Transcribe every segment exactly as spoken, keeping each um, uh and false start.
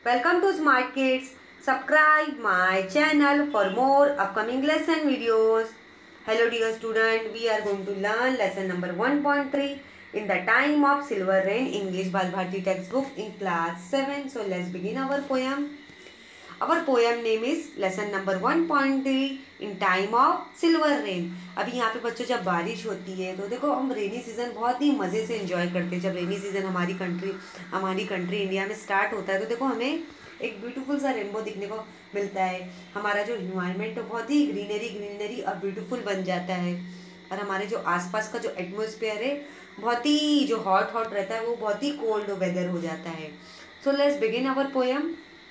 Welcome to Smart Kids. Subscribe my channel for more upcoming lesson videos. Hello dear student, we are going to learn lesson number one point three in the time of silver rain English Bal Bharti textbook in class seven. So let's begin our poem. Our poem name is lesson number one point three in time of silver rain. अभी यहाँ पे बच्चों जब बारिश होती है तो देखो हम रेनी सीज़न बहुत ही मज़े से एंजॉय करते हैं. जब रेनी सीज़न हमारी कंट्री हमारी कंट्री इंडिया में स्टार्ट होता है तो देखो हमें एक ब्यूटीफुल सा रेनबो दिखने को मिलता है. हमारा जो इन्वायरमेंट है बहुत ही ग्रीनरी ग्रीनरी और ब्यूटीफुल बन जाता है और हमारे जो आसपास का जो एटमॉस्फेयर है बहुत ही जो हॉट हॉट रहता है वो बहुत ही कोल्ड वेदर हो जाता है. So let's begin our poem.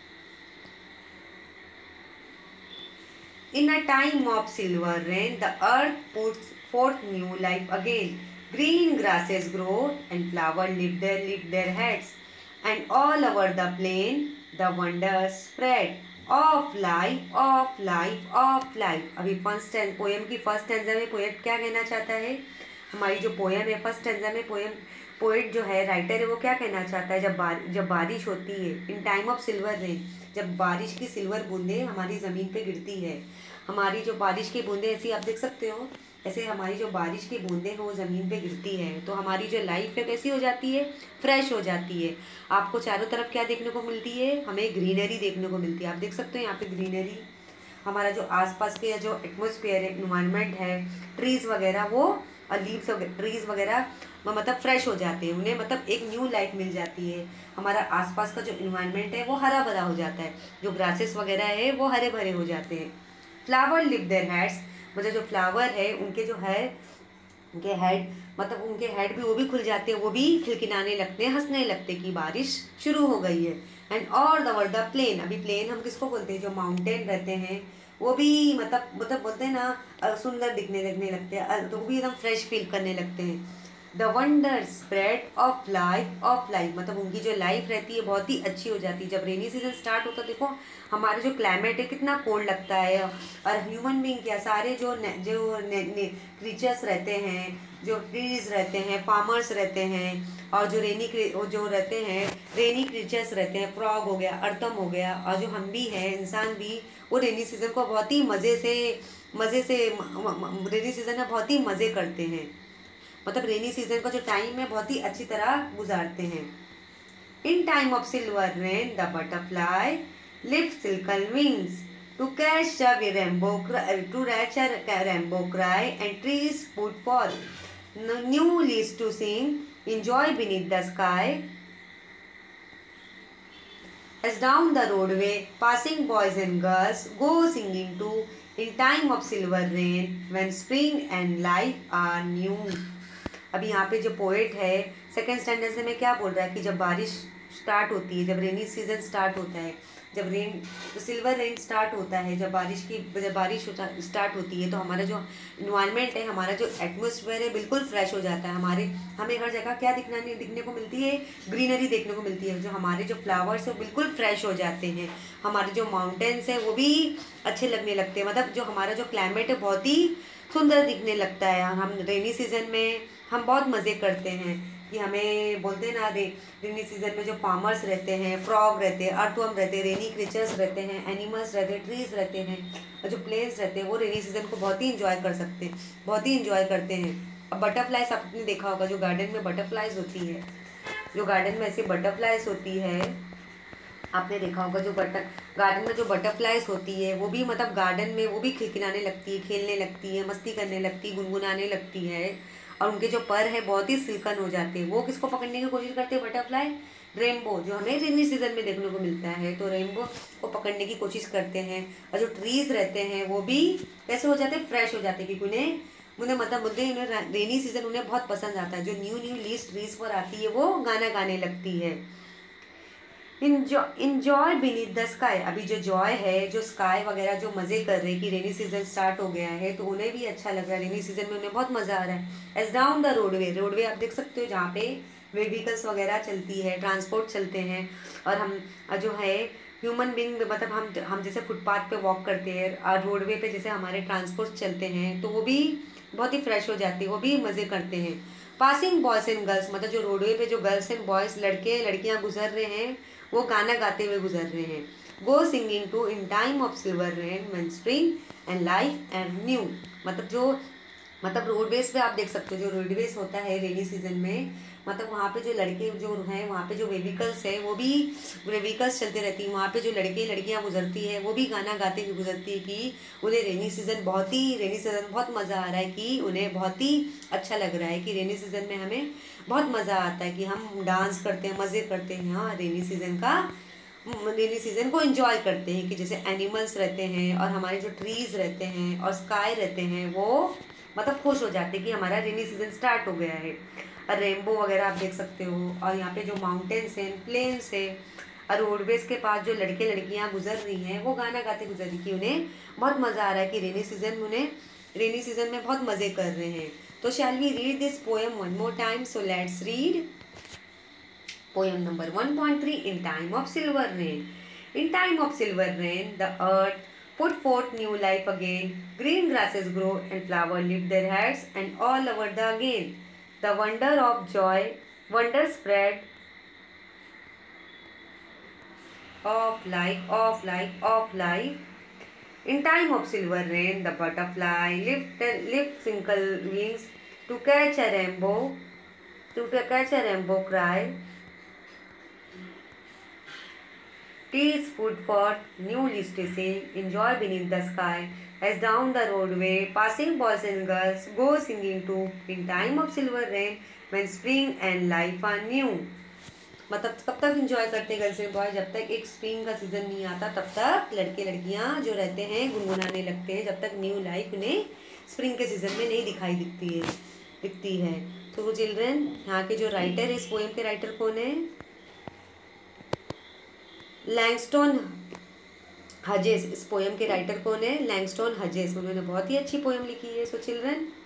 In a time of silver rain, the earth puts forth new life again. Green grasses grow and flowers lift their, lift their heads. And all over the plain, the wonders spread. Of life, of life, of life. अभी first poem की first stanza में poet क्या कहना चाहता है? हमारी जो poem है फर्स्ट स्टैंजा में पोएम पोएट जो है राइटर है वो क्या कहना चाहता है? जब बार जब बारिश होती है in time of silver rain, जब बारिश की सिल्वर बूंदें हमारी ज़मीन पे गिरती है, हमारी जो बारिश की बूंदें ऐसी आप देख सकते हो ऐसे हमारी जो बारिश की बूंदें हैं वो ज़मीन पे गिरती है तो हमारी जो लाइफ है कैसी हो जाती है? फ्रेश हो जाती है. आपको चारों तरफ क्या देखने को मिलती है? हमें ग्रीनरी देखने को मिलती है. आप देख सकते हो यहाँ पे ग्रीनरी. हमारा जो आसपास के जो एटमॉस्फेयर है, इन्वायरमेंट है, ट्रीज़ वगैरह वो और लीव्स ट्रीज़ वगैरह मतलब फ्रेश हो जाते हैं. उन्हें मतलब एक न्यू लाइफ मिल जाती है. हमारा आसपास का जो इन्वायरमेंट है वो हरा भरा हो जाता है. जो ग्रासेस वगैरह है वो हरे भरे हो जाते हैं. फ्लावर लिफ्ट देयर हेड्स, मतलब जो फ्लावर है उनके जो है उनके हेड मतलब उनके हेड भी वो भी खुल जाते हैं, वो भी खिलखिलाने लगते हैं, हंसने लगते हैं कि बारिश शुरू हो गई है. And all over the plain, अभी प्लेन हम किसको बोलते हैं? जो माउंटेन रहते हैं वो भी मतलब मतलब बोलते हैं ना सुंदर दिखने लगने लगते हैं तो वो भी एकदम फ्रेश फील करने लगते हैं. The wonder spread of life of life, मतलब उनकी जो लाइफ रहती है बहुत ही अच्छी हो जाती है. जब रेनी सीजन स्टार्ट होता है देखो हमारा जो क्लाइमेट है कितना कोल्ड लगता है और ह्यूमन बींग क्या सारे जो ने, जो क्रीचर्स रहते हैं, जो ट्रीज रहते हैं, फार्मर्स रहते हैं और जो रेनी जो रहते हैं रेनी क्रीचर्स रहते हैं, फ्रॉग हो गया, अर्थम हो गया और जो हम भी हैं इंसान भी, वो रेनी सीजन को बहुत ही मज़े से मज़े से रेनी सीजन में बहुत ही मज़े करते हैं. मतलब रेनी सीजन का जो टाइम है बहुत ही अच्छी तरह गुजारते हैं. In time of silver rain the butterfly lift silken wings to catch a rainbow to catch a rainbow cry and trees put forth new leaves to sing enjoy beneath the sky. As down the roadway passing boys and girls go singing too in time of silver rain when spring and life are new. अभी यहाँ पे जो poet है second standard से में क्या बोल रहा है कि जब बारिश स्टार्ट होती है, जब रेनी सीजन स्टार्ट होता है, जब रेन जो सिल्वर रेन स्टार्ट होता है, जब बारिश की जब बारिश स्टार्ट होती है तो हमारा जो इन्वायरमेंट है, हमारा जो एटमॉस्फेयर है बिल्कुल फ्रेश हो जाता है. हमारे हमें हर जगह क्या दिखना दिखने को मिलती है? ग्रीनरी देखने को मिलती है. जो हमारे जो फ्लावर्स है बिल्कुल फ्रेश हो जाते हैं. हमारे जो माउंटेन्स हैं वो भी अच्छे लगने लगते हैं. मतलब जो हमारा जो क्लाइमेट है बहुत ही सुंदर दिखने लगता है. हम रेनी सीजन में हम बहुत मज़े करते हैं कि हमें बोलते हैं ना रे रेनी सीजन में जो फार्मर्स रहते हैं, फ्रॉग रहते हैं, अर्थवर्म रहते हैं, रेनी क्रीचर्स रहते हैं, एनिमल्स रहते हैं, ट्रीज रहते हैं और जो प्लेन्स रहते हैं वो रेनी सीजन को बहुत ही इंजॉय कर सकते हैं, बहुत ही इंजॉय करते हैं. अब बटरफ्लाइज आपने देखा होगा, जो गार्डन में बटरफ्लाइज होती है, जो गार्डन में ऐसी बटरफ्लाइज होती है आपने देखा होगा, जो बटर गार्डन में जो बटरफ्लाइज होती है वो भी मतलब गार्डन में वो भी खिलखिलाने लगती है, खेलने लगती है, मस्ती करने लगती है, गुनगुनाने लगती है और उनके जो पर है बहुत ही सिल्कन हो जाते हैं. वो किसको पकड़ने की कोशिश करते हैं? बटरफ्लाई, रेनबो, जो हमें रेनी सीजन में देखने को मिलता है तो रेनबो को पकड़ने की कोशिश करते हैं. और जो ट्रीज रहते हैं वो भी कैसे हो जाते हैं? फ्रेश हो जाते हैं क्योंकि उन्हें उन्हें मतलब मुद्दे उन्हें रेनी सीजन उन्हें बहुत पसंद आता है. जो न्यू न्यू लीव्स ट्रीज पर आती है वो गाना गाने लगती है. इंजॉय बीनीथ द स्काई, अभी जो जॉय है, जो स्काई वगैरह जो मज़े कर रहे हैं कि रेनी सीजन स्टार्ट हो गया है तो उन्हें भी अच्छा लग रहा है. रेनी सीजन में उन्हें बहुत मज़ा आ रहा है. As down the roadway, roadway आप देख सकते हो जहाँ पे व्हीकल्स वगैरह चलती है, ट्रांसपोर्ट चलते हैं और हम जो है ह्यूमन बींग मतलब हम हम जैसे फुटपाथ पे वॉक करते हैं और रोडवे पे जैसे हमारे ट्रांसपोर्ट चलते हैं तो वो भी बहुत ही फ्रेश हो जाती है, वो भी मज़े करते हैं. पासिंग बॉयज़ एंड गर्ल्स, मतलब जो रोडवे पे जो गर्ल्स एंड बॉयज़ लड़के लड़कियाँ गुजर रहे हैं वो गाना गाते हुए गुजर रहे हैं। Go singing to in time of silver rain when spring and life and new. मतलब जो मतलब रोडवेज पे आप देख सकते हो, जो रोडवेज होता है रेनी सीजन में, मतलब वहाँ पे जो लड़के जो हैं, वहाँ पे जो व्हीकल्स है वो भी व्हीकल्स चलते रहती हैं, वहाँ पे जो लड़के लड़कियाँ गुजरती है वो भी गाना गाते हुए गुजरती है कि उन्हें रेनी सीज़न बहुत ही रेनी सीज़न बहुत मज़ा आ रहा है, कि उन्हें बहुत ही अच्छा लग रहा है, कि रेनी सीज़न में हमें बहुत मज़ा आता है, कि हम डांस करते हैं, मज़े करते हैं। हाँ, रेनी सीज़न का रेनी सीज़न को एंजॉय करते हैं, कि जैसे एनिमल्स रहते हैं और हमारे जो ट्रीज़ रहते हैं और स्काई रहते हैं वो मतलब खुश हो जाते हैं कि हमारा रेनी सीज़न स्टार्ट हो गया है। और रेनबो वगैरह आप देख सकते हो, और यहाँ पे जो माउंटेन्स हैं, प्लेन्स है, और रोडवेज के पास जो लड़के लड़कियाँ गुजर रही हैं वो गाना गाते गुजर रही, कि उन्हें बहुत मज़ा आ रहा है, कि रेनी सीज़न में उन्हें रेनी सीज़न में बहुत मज़े कर रहे हैं। तो shall we read this poem one more time? So let's read poem number one point three, in time of silver rain. In time of silver rain, the earth put forth new life again. Green grasses grow and flowers lift their heads, and all over the again. The wonder of joy, wonder spread of life, of life, of life. In time of silver rain, the butterfly lift lift single wings to catch a rainbow, to catch a rainbow cry. Trees put forth new leaves to sing, enjoy beneath the sky, as down the roadway, passing boys and girls go singing too, in time of silver rain, when spring and life are new. मतलब कब तक enjoy करते हैं girls and boy? जब तक एक spring का season नहीं आता तब तक लड़के लड़कियां जो रहते हैं गुनगुनाने लगते हैं, जब तक न्यू लाइफ उन्हें स्प्रिंग के सीजन में नहीं दिखाई दिखती है दिखती है तो वो चिल्ड्रन, यहाँ के जो राइटर है, इस पोएम के राइटर कौन है? लैंगस्टोन हजेस। इस पोएम के राइटर कौन है? लैंगस्टोन हजेस। उन्होंने बहुत ही अच्छी पोएम लिखी है। So children,